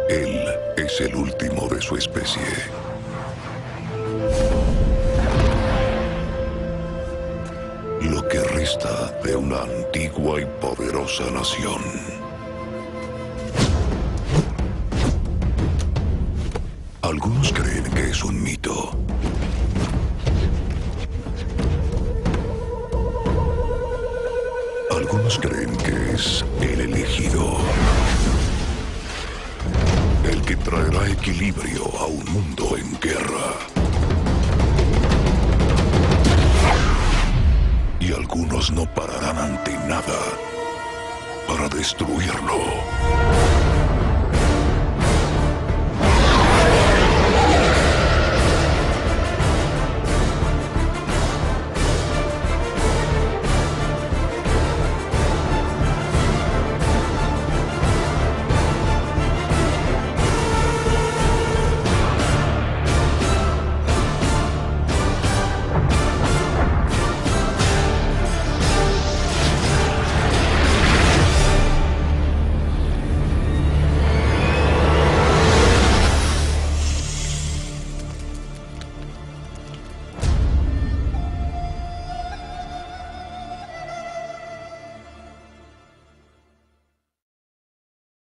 Él es el último de su especie. Lo que resta de una antigua y poderosa nación. Algunos creen que es un mito. Algunos creen que es el elegido. El que traerá equilibrio a un mundo en guerra. Y algunos no pararán ante nada para destruirlo.